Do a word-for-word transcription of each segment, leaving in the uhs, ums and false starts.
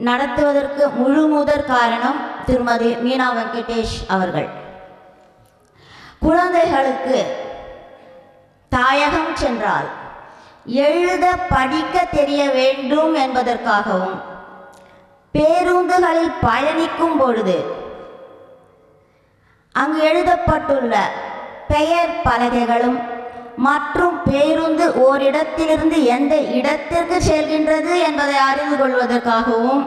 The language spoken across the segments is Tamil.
நடத்துவதற்கு முழு முதற் காரணம் திருமதி மீனா வெங்கடேஷ் அவர்கள். குழந்தைகளுக்கு தாயகம் சென்றால் எழுத படிக்க தெரிய வேண்டும் என்பதற்காகவும் பேருந்துகளில் பயணிக்கும் பொழுது அங்கு எழுதப்பட்டுள்ள பெயர் பலகைகளும் மற்றும் பேருந்து ஓரிடத்திலிருந்து எந்த இடத்திற்கு செல்கின்றது என்பதை அறிந்து கொள்வதற்காகவும்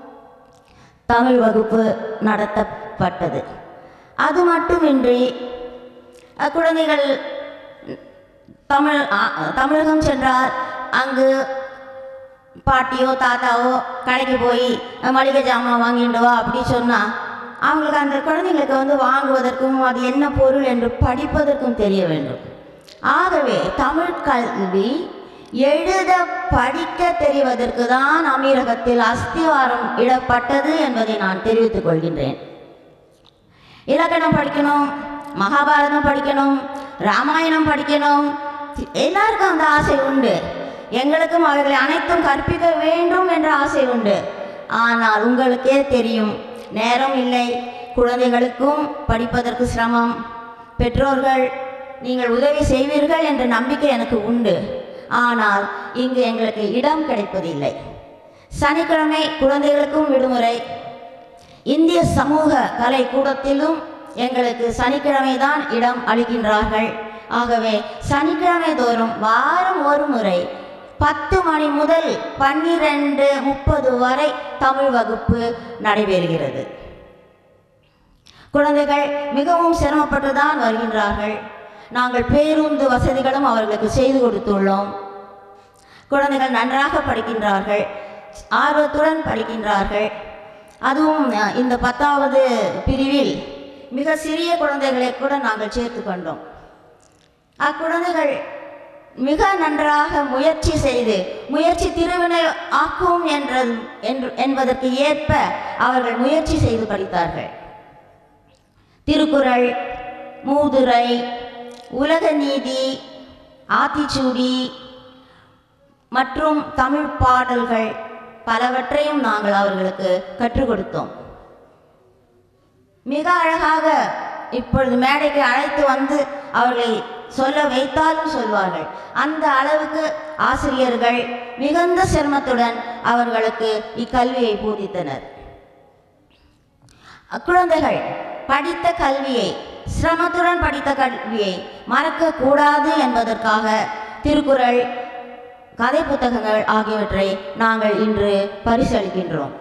தமிழ் வகுப்பு நடத்தப்பட்டது. அது மட்டுமின்றி குழந்தைகள் தமிழ் தமிழகம் சென்றால் அங்கு பாட்டியோ தாத்தாவோ கடைக்கு போய் மளிகை ஜாமான் வாங்கிட்டு வா அப்படி சொன்னால் அவங்களுக்கு அந்த குழந்தைங்களுக்கு வந்து வாங்குவதற்கும் அது என்ன பொருள் என்று படிப்பதற்கும் தெரிய வேண்டும். ஆகவே தமிழ் கல்வி எழுத படிக்க தெரிவதற்கு தான் அமீரகத்தில் அஸ்திவாரம் இடப்பட்டது என்பதை நான் தெரிவித்துக் கொள்கின்றேன். இலக்கணம் படிக்கணும், மகாபாரதம் படிக்கணும், ராமாயணம் படிக்கணும், எல்லாருக்கும் அந்த ஆசை உண்டு. எங்களுக்கும் அவைகளை அனைத்தும் கற்பிக்க வேண்டும் என்ற ஆசை உண்டு. ஆனால் உங்களுக்கே தெரியும், நேரம் இல்லை, குழந்தைகளுக்கும் படிப்பதற்கு சிரமம், பெற்றோர்கள் நீங்கள் உதவி செய்வீர்கள் என்ற நம்பிக்கை எனக்கு உண்டு. ஆனால் இங்கு எங்களுக்கு இடம் கிடைப்பதில்லை. சனிக்கிழமை குழந்தைகளுக்கும் விடுமுறை. இந்திய சமூக கலை கூடத்திலும் எங்களுக்கு சனிக்கிழமை தான் இடம் அளிக்கின்றார்கள். ஆகவே சனிக்கிழமை தோறும் வாரம் ஒரு முறை பத்து மணி முதல் பன்னிரண்டு முப்பது வரை தமிழ் வகுப்பு நடைபெறுகிறது. குழந்தைகள் மிகவும் சிரமப்பட்டுதான் வருகின்றார்கள். நாங்கள் பேருந்து வசதிகளும் அவர்களுக்கு செய்து கொடுத்துள்ளோம். குழந்தைகள் நன்றாக படிக்கின்றார்கள், ஆர்வத்துடன் படிக்கின்றார்கள். அதுவும் இந்த பத்தாவது பிரிவில் மிக சிறிய குழந்தைகளை கூட நாங்கள் சேர்த்து கொண்டோம். அக்குழந்தைகள் மிக நன்றாக முயற்சி செய்து முயற்சி திருவினை ஆக்கும் என்ற என்பதற்கு ஏற்ப அவர்கள் முயற்சி செய்து படித்தார்கள். திருக்குறள், மூதுரை, உலக நீதி, ஆத்திச்சூடி மற்றும் தமிழ் பாடல்கள் பலவற்றையும் நாங்கள் அவர்களுக்கு கற்றுக் கொடுத்தோம். மிக அழகாக இப்பொழுது மேடைக்கு அழைத்து வந்து அவர்களை சொல்ல வைத்தாலும் சொல்வார்கள். அந்த அளவுக்கு ஆசிரியர்கள் மிகுந்த சிரமத்துடன் அவர்களுக்கு இக்கல்வியை போதித்தனர். குழந்தைகள் படித்த கல்வியை, சிரமத்துடன் படித்த கல்வியை மறக்கக்கூடாது என்பதற்காக திருக்குறள், கதை புத்தகங்கள் ஆகியவற்றை நாங்கள் இன்று பரிசளிக்கின்றோம்.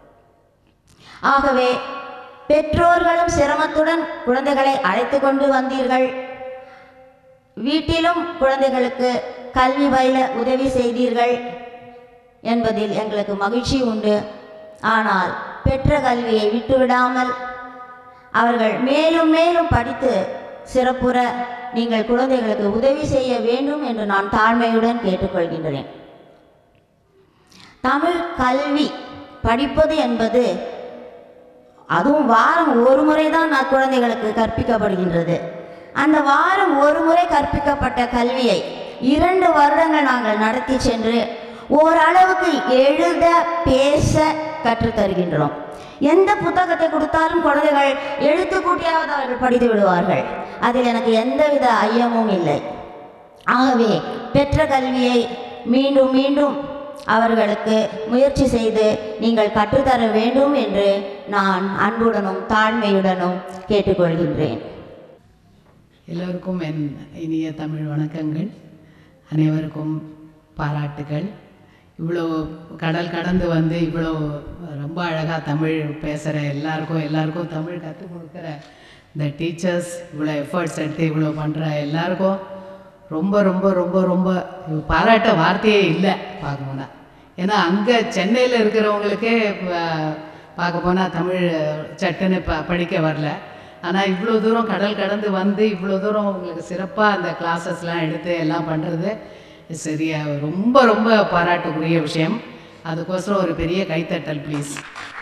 ஆகவே பெற்றோர்களும் சிரமத்துடன் குழந்தைகளை அழைத்து கொண்டு வந்தீர்கள். வீட்டிலும் குழந்தைகளுக்கு கல்வி பயில உதவி செய்தீர்கள் என்பதில் எங்களுக்கு மகிழ்ச்சி உண்டு. ஆனால் பெற்ற கல்வியை விட்டுவிடாமல் அவர்கள் மேலும் மேலும் படித்து சிறப்புற நீங்கள் குழந்தைகளுக்கு உதவி செய்ய வேண்டும் என்று நான் தாழ்மையுடன் கேட்டுக்கொள்கின்றேன். தமிழ் கல்வி படிப்பது என்பது அதுவும் வாரம் ஒரு முறை தான் குழந்தைகளுக்கு கற்பிக்கப்படுகின்றது. அந்த வாரம் ஒரு முறை கற்பிக்கப்பட்ட கல்வியை இரண்டு வருடங்கள் நாங்கள் நடத்தி சென்று ஓரளவுக்கு எழுத பேச கற்றுத்தருகின்றோம். எந்த புத்தகத்தை கொடுத்தாலும் குழந்தைகள் எழுத்து கூட்டியாவது அவர்கள் படித்து விடுவார்கள். அதில் எனக்கு எந்தவித ஐயமும் இல்லை. ஆகவே பெற்ற கல்வியை மீண்டும் மீண்டும் அவர்களுக்கு முயற்சி செய்து நீங்கள் கற்றுத்தர வேண்டும் என்று நான் அன்புடனும் தாழ்மையுடனும் கேட்டுக்கொள்கின்றேன். எல்லோருக்கும் என் இனிய தமிழ் வணக்கங்கள், அனைவருக்கும் பாராட்டுகள். இவ்வளோ கடல் கடந்து வந்து இவ்வளோ ரொம்ப அழகாக தமிழ் பேசுகிற எல்லாருக்கும் எல்லாருக்கும் தமிழ் கற்றுக் கொடுக்குற இந்த டீச்சர்ஸ், இவ்வளோ எஃபர்ட்ஸ் எடுத்து இவ்வளோ பண்ணுற எல்லாருக்கும் ரொம்ப ரொம்ப ரொம்ப ரொம்ப பாராட்ட வார்த்தையே இல்லை பார்க்க போனால். ஏன்னா அங்கே சென்னையில் இருக்கிறவங்களுக்கே பார்க்க போனால் தமிழ் சட்டுன்னு ப படிக்க வரல. ஆனால் இவ்வளோ தூரம் கடல் கடந்து வந்து இவ்வளோ தூரம் உங்களுக்கு சிறப்பாக அந்த கிளாஸஸ்லாம் எடுத்து எல்லாம் பண்ணுறது சரியா ரொம்ப ரொம்ப பாராட்டுக்குரிய விஷயம். அதுக்கோசரம் ஒரு பெரிய கைத்தட்டல் ப்ளீஸ்.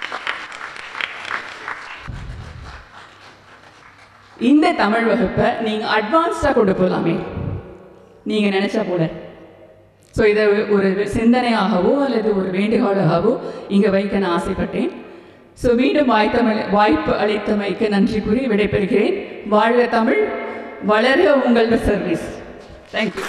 இந்த தமிழ் வகுப்பை நீங்கள் அட்வான்ஸ்டாக கொண்டு போகலாமே நீங்கள் நினச்சா போல. ஸோ இதை ஒரு சிந்தனையாகவோ அல்லது ஒரு வேண்டுகோளாகவோ இங்கே வைக்க நான் ஆசைப்பட்டேன். ஸோ மீண்டும் வாய்த்தமை வாய்ப்பு அளித்தமைக்கு நன்றி கூறி விடைபெறுகிறேன். வாழ்க தமிழ், வளர உங்கள் சர்வீஸ். தேங்க்யூ.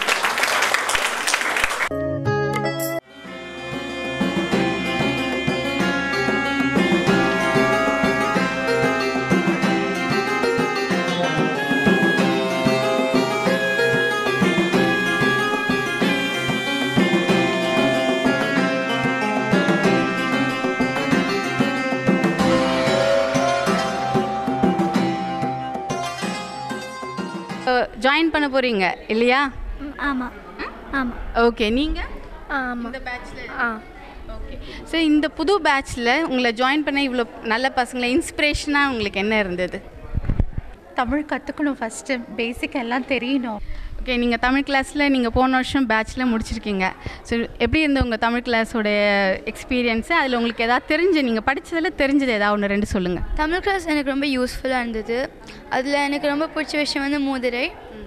ஜாயின் பண்ண போகிறீங்க இல்லையா? ஆமாம் ஆமாம். ஓகே, நீங்கள்? ஆமாம். இந்த பேட்சில்? ஆ ஓகே. ஸோ இந்த புது பேட்சில் உங்களை ஜாயின் பண்ண இவ்வளோ நல்ல பசங்களை இன்ஸ்பிரேஷனாக உங்களுக்கு என்ன இருந்தது? தமிழ் கற்றுக்கணும், ஃபஸ்ட்டு பேசிக் எல்லாம் தெரியணும். ஓகே, நீங்கள் தமிழ் கிளாஸில் நீங்கள் போன வருஷம் பேட்சில் முடிச்சிருக்கீங்க. ஸோ எப்படி இருந்த உங்கள் தமிழ் கிளாஸோடைய எக்ஸ்பீரியன்ஸு? அதில் உங்களுக்கு எதாவது தெரிஞ்சு, நீங்கள் படித்ததில் தெரிஞ்சது ஏதாவது ஒன்று ரெண்டு சொல்லுங்கள். தமிழ் கிளாஸ் எனக்கு ரொம்ப யூஸ்ஃபுல்லாக இருந்தது. அதில் எனக்கு ரொம்ப பிடிச்ச விஷயம் வந்து மூதுரை.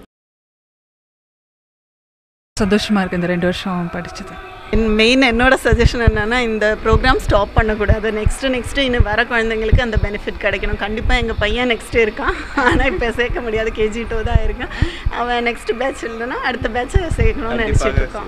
சந்தோஷமாக இருக்குது இந்த ரெண்டு வருஷம் படித்தது. மெயின் என்னோட சஜஷன் என்னென்னா, இந்த ப்ரோக்ராம் ஸ்டாப் பண்ணக்கூடாது. நெக்ஸ்ட்டு நெக்ஸ்ட்டு இன்னும் வர குழந்தைங்களுக்கு அந்த பெனிஃபிட் கிடைக்கணும். கண்டிப்பாக எங்கள் பையன் நெக்ஸ்ட்டு இருக்கான், ஆனால் இப்போ சேர்க்க முடியாது, கேஜி டூ தான் இருக்கான். அவன் நெக்ஸ்ட் பேட்ச் இல்லைன்னா அடுத்த பேட்சை சேர்க்கணும்னு நினச்சிட்டு இருக்கான்.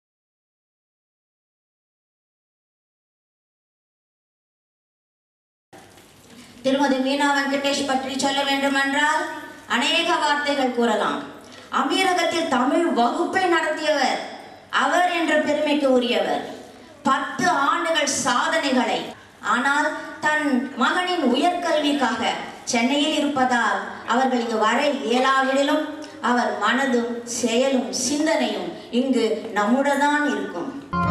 திருமதி மீனா வெங்கடேஷ் பற்றி சொல்ல வேண்டுமென்றால் அநேக வார்த்தைகள் கூறலாம். அமீரகத்தில் தமிழ் வகுப்பை நடத்தியவர் அவர் என்ற பெருமைக்கு உரியவர். பத்து ஆண்டுகள் சாதனைகளை, ஆனால் தன் மகனின் உயர்கல்விக்காக சென்னையில் இருப்பதால் அவர்கள் இங்கு வர இயலாவிடிலும் அவர் மனதும் செயலும் சிந்தனையும் இங்கு நம்முடன் இருக்கும்.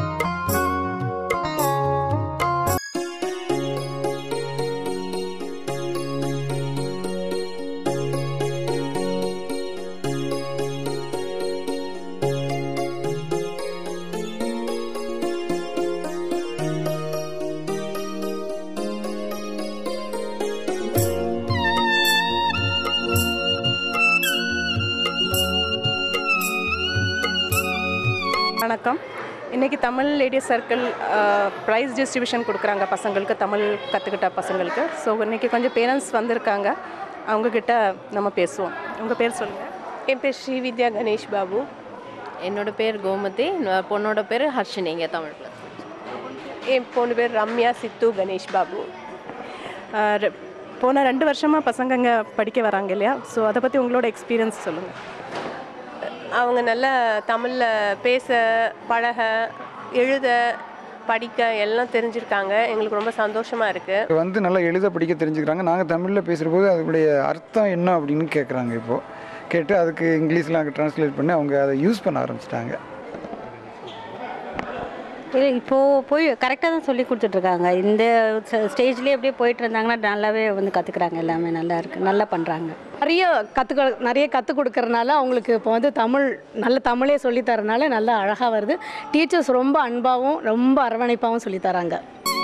வணக்கம். இன்றைக்கி Tamil ladies circle prize distribution கொடுக்குறாங்க பசங்களுக்கு, தமிழ் கற்றுக்கிட்ட பசங்களுக்கு. ஸோ இன்றைக்கி கொஞ்சம் பேரண்ட்ஸ் வந்திருக்காங்க, அவங்கக்கிட்ட நம்ம பேசுவோம். உங்கள் பேர் சொல்லுங்கள். என் பேர் ஸ்ரீவித்யா கணேஷ் பாபு. என்னோடய பேர் கோமதி. பொண்ணோட பேர் ஹர்ஷினிங்க தமிழ் கிளாஸ். என் பொண்ணு பேர் ரம்யா சித்து கணேஷ் பாபு. போன ரெண்டு வருஷமாக பசங்க இங்கே படிக்க வராங்க இல்லையா? ஸோ அதை பற்றி உங்களோட எக்ஸ்பீரியன்ஸ் சொல்லுங்கள். அவங்க நல்லா தமிழில் பேச, பழக, எழுத, படிக்க எல்லாம் தெரிஞ்சிருக்காங்க. எங்களுக்கு ரொம்ப சந்தோஷமாக இருக்குது. வந்து நல்லா எழுத படிக்க தெரிஞ்சுக்கிறாங்க. நாங்கள் தமிழில் பேசுகிற போது அதனுடைய அர்த்தம் என்ன அப்படின்னு கேட்குறாங்க. இப்போது கேட்டு அதுக்கு இங்கிலீஷில் அங்கே ட்ரான்ஸ்லேட் பண்ணி அவங்க அதை யூஸ் பண்ண ஆரம்பிச்சிட்டாங்க. இல்லை, இப்போது போய் கரெக்டாக தான் சொல்லி கொடுத்துட்ருக்காங்க. இந்த ஸ்டேஜ்லேயே அப்படியே போயிட்டு இருந்தாங்கன்னா நல்லாவே வந்து கற்றுக்குறாங்க. எல்லாமே நல்லா இருக்குது, நல்லா பண்ணுறாங்க. நிறைய கற்றுக்க நிறைய கற்றுக் கொடுக்கறனால அவங்களுக்கு இப்போ வந்து தமிழ் நல்ல தமிழே சொல்லித்தரனால நல்லா அழகாக வருது. டீச்சர்ஸ் ரொம்ப அன்பாகவும் ரொம்ப அரவணைப்பாகவும் சொல்லித்தராங்க.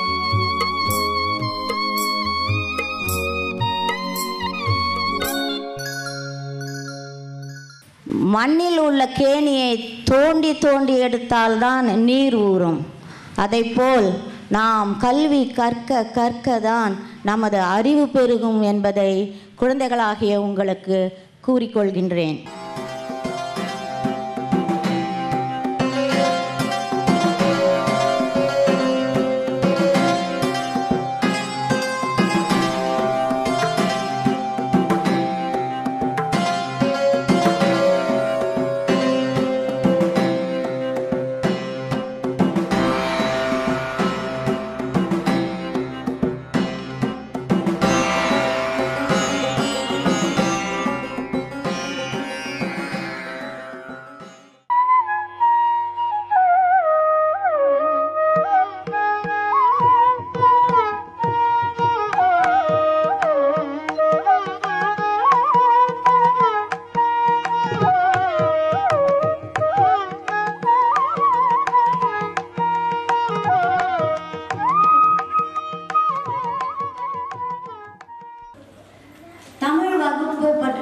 மண்ணில் உள்ள கேணியை தோண்டி தோண்டி எடுத்தால்தான் நீர் ஊறும். அதைப்போல் நாம் கல்வி கற்க கற்க தான் நமது அறிவு பெருகும் என்பதை குழந்தைகளாகிய உங்களுக்கு கூறிக்கொள்கின்றேன்.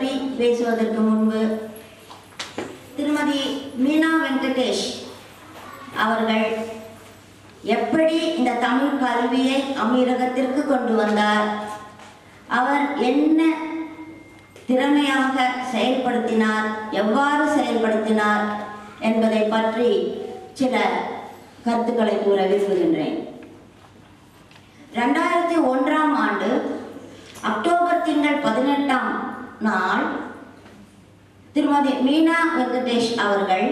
பேசுவதற்கு முன்பு திருமதி மீனா வெங்கடேஷ் அவர்கள் எப்படி இந்த தமிழ் கல்வியை அமீரகத்திற்கு கொண்டு வந்தார், அவர் என்ன திறமையாக செயல்படுத்தினார், எவ்வாறு செயல்படுத்தினார் என்பதை பற்றி சில கருத்துக்களை கூற விரும்புகின்றேன். ரெண்டாயிரத்தி ஒன்றாம் ஆண்டு அக்டோபர் திங்கள் பதினெட்டாம் நாள் திருமதி மீனா வெங்கடேஷ் அவர்கள்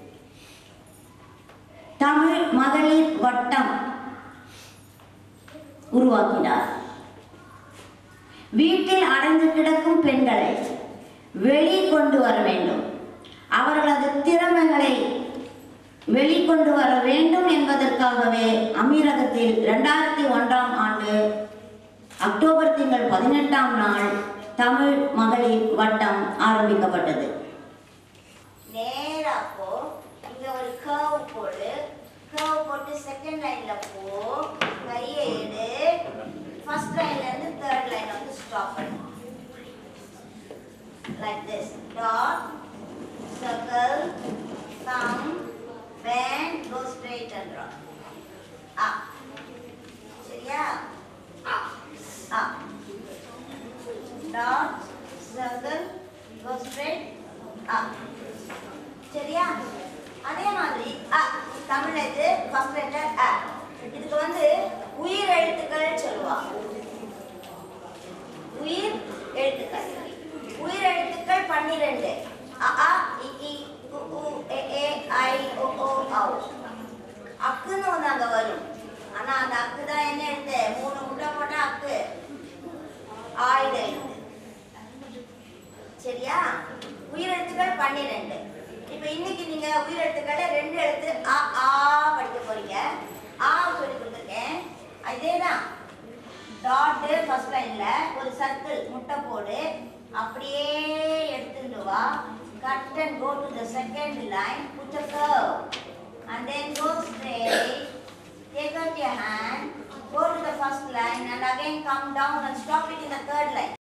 தமிழ் மகளிர் வட்டம் உருவாக்கினார். வீட்டில் அடைந்து கிடக்கும் பெண்களை வெளிக்கொண்டு வர வேண்டும், அவர்களது திறமைகளை வெளிக்கொண்டு வர வேண்டும் என்பதற்காகவே அமீரகத்தில் இரண்டாயிரத்தி ஒன்றாம் ஆண்டு அக்டோபர் திங்கள் பதினெட்டாம் நாள் தமிழ் மகளிர் வட்டம் ஆரம்பிக்கப்பட்டது. நேரா போ, இங்க ஒரு கர்வ் போடு, கர்வ் போட்டு செகண்ட் லைன்ல போ, கையை எடு, ஃபர்ஸ்ட் லைன்ல இருந்து தேர்ட் லைன் வந்து ஸ்டாப் பண்ணு. Like this. Dot, circle, thumb, bend, go straight and draw. Up. சரியா? Up. Up. Dot, circle, go straight, up. சரியா? அதே மாதிரி அ தமிழ் இது ஃபர்ஸ்ட் லெட்டர் அ. இதுக்கு வந்து உயிர் எழுத்துக்கள் சொல்லுவாங்க. உயிர் எழுத்துக்கள். உயிர் எழுத்துக்கள் பன்னிரண்டு. அ ஆ இ ஈ உ ஊ எ ஏ ஐ ஓ ஓ ஔ. அக்குன்னு ஒன்று அங்கே வரும். ஆனால் அந்த அக்கு தான் என்ன எழுத்து? மூணு முட்டை போட்டால் அக்கு ஆயுத எழுத்து. சரியா? உயிரெழுத்துக்கள் பன்னிரெண்டு. இப்போ இன்னைக்கு நீங்க உயிரெழுத்துக்களை ரெண்டு எழுத்து ஆ ஆ படிக்க போறீங்க. ஆ சொல்லி கொடுத்துருக்கேன். அதேதான் டாட் ஃபர்ஸ்ட் லைன்ல ஒரு சர்க்கிள் முட்டை போடு, அப்படியே எடுத்துட்டு வா. Cut and go to the second line, put a curve and then go straight. Take out your hand, go to the first line and again come down and stop it in the third line.